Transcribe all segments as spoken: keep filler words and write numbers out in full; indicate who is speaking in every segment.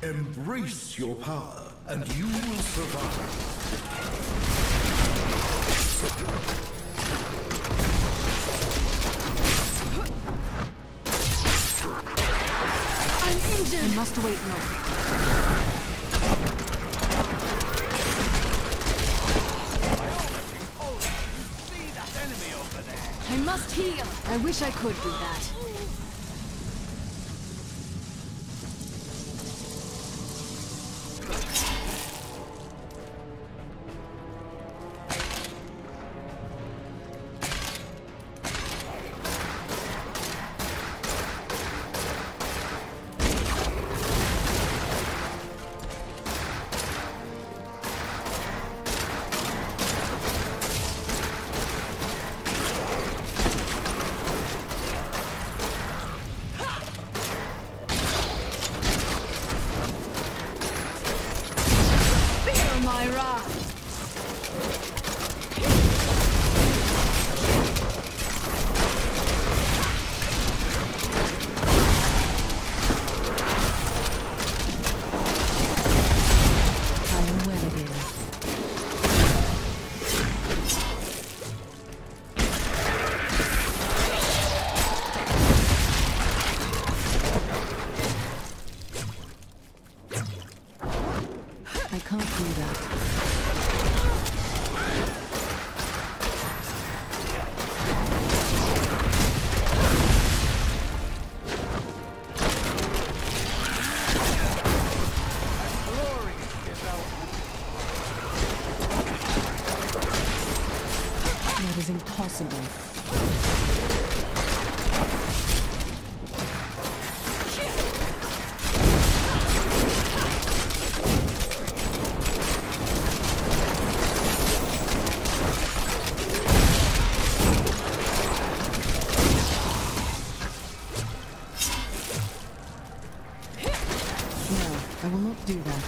Speaker 1: Embrace your power, and you will survive.
Speaker 2: I'm injured! I must wait no.
Speaker 3: See that enemy over there?
Speaker 2: I must heal! I wish I could do that. My wrath. I am well again. I can't do that. That is impossible. No, I will not do that.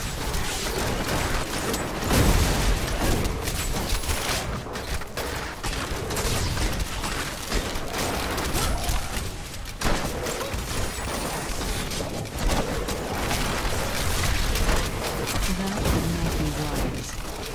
Speaker 2: That would not be wise.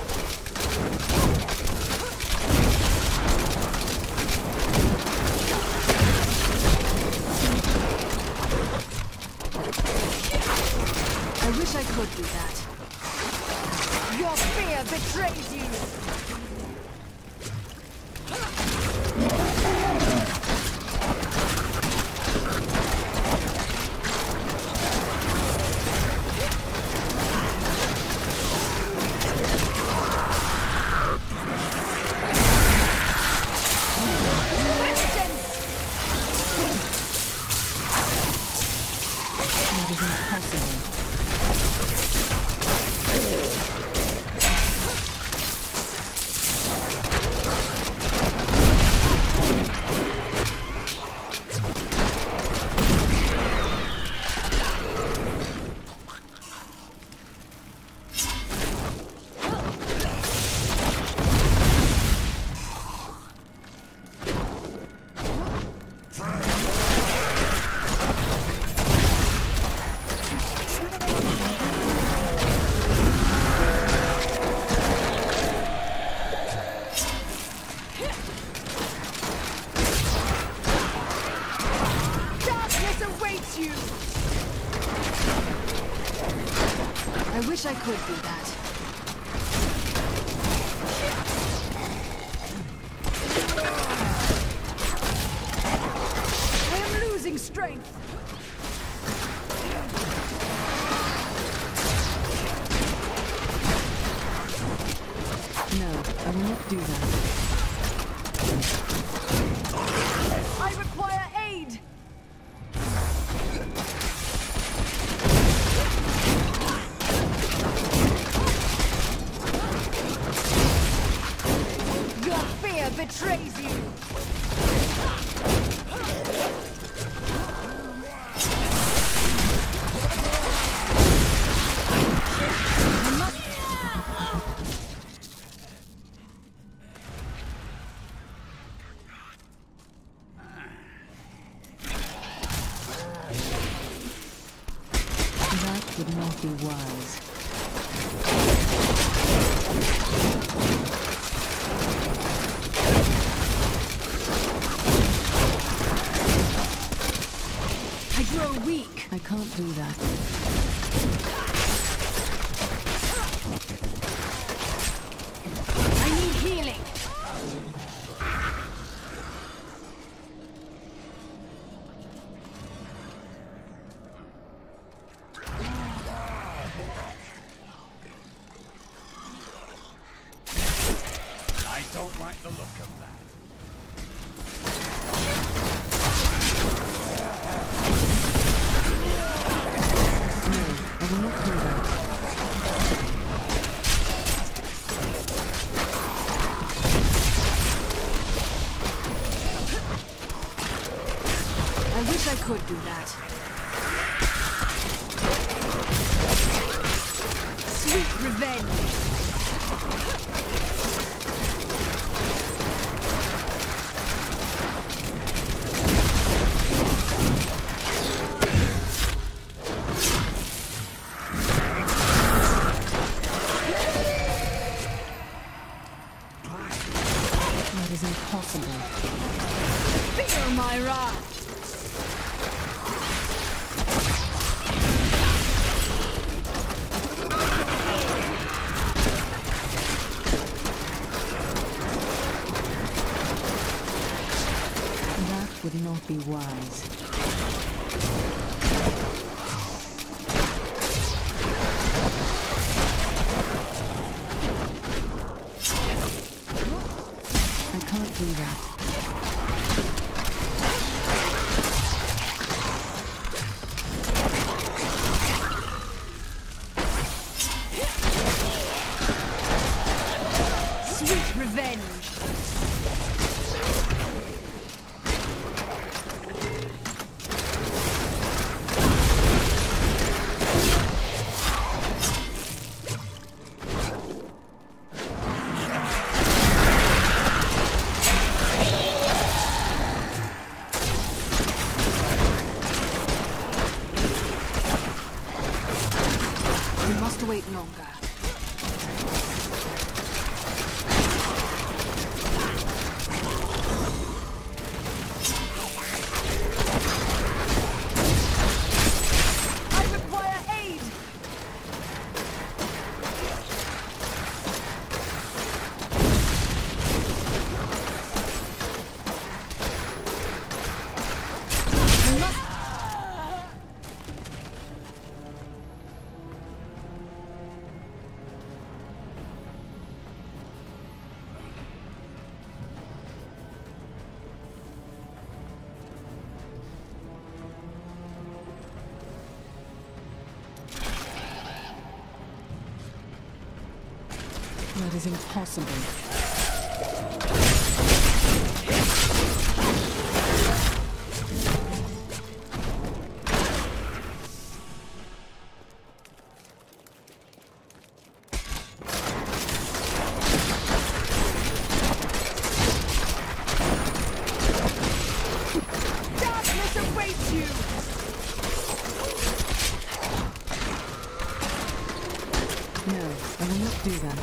Speaker 2: I wish I could do that. Your fear betrays you! That is impossible. I wish I could do that. I am losing strength. No, I will not do that. I require aid! Your fear betrays you! would not be wise. I grow weak. I can't do that. I need healing.
Speaker 3: I don't like the look of that.
Speaker 2: I will not do that. I wish I could do that. Sweet revenge. That is impossible. Feel my wrath! That would not be wise. I can't do that. Sweet revenge. We must wait longer. I require aid! We must... That is impossible. Darkness awaits you! No, I will not do that.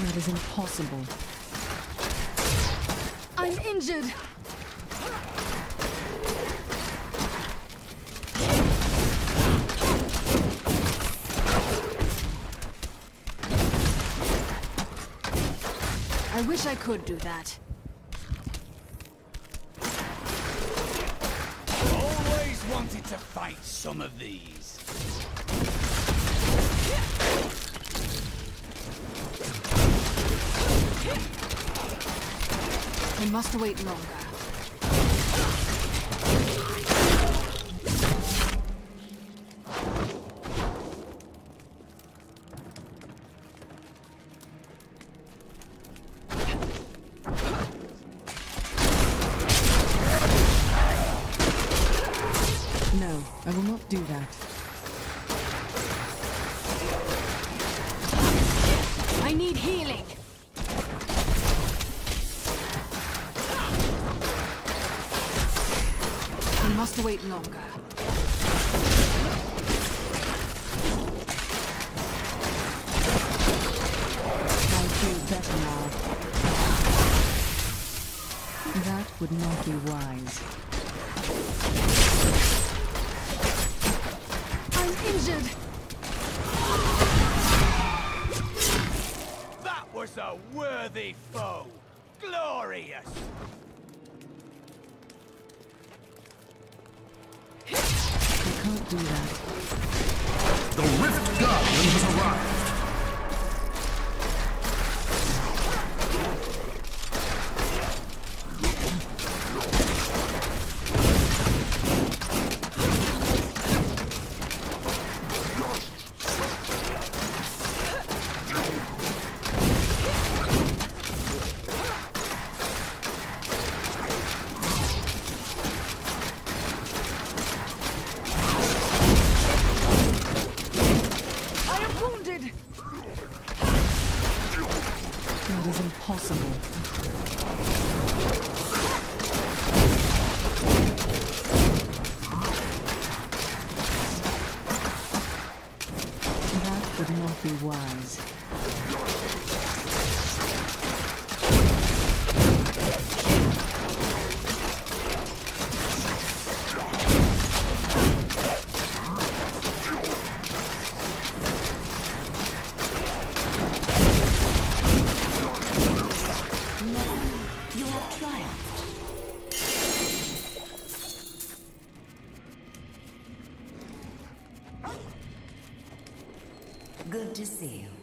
Speaker 2: That is impossible. I'm injured. I wish I could do that.
Speaker 3: Always wanted to fight some of these.
Speaker 2: I must wait longer. No, I will not do that. I need healing. I must wait longer. I feel better now. That would not be wise. I'm injured.
Speaker 3: That was a worthy foe. Glorious.
Speaker 2: I can't do that.
Speaker 1: The Rift Guardian has arrived.
Speaker 2: That is impossible. That would not be wise.
Speaker 4: Good to see you.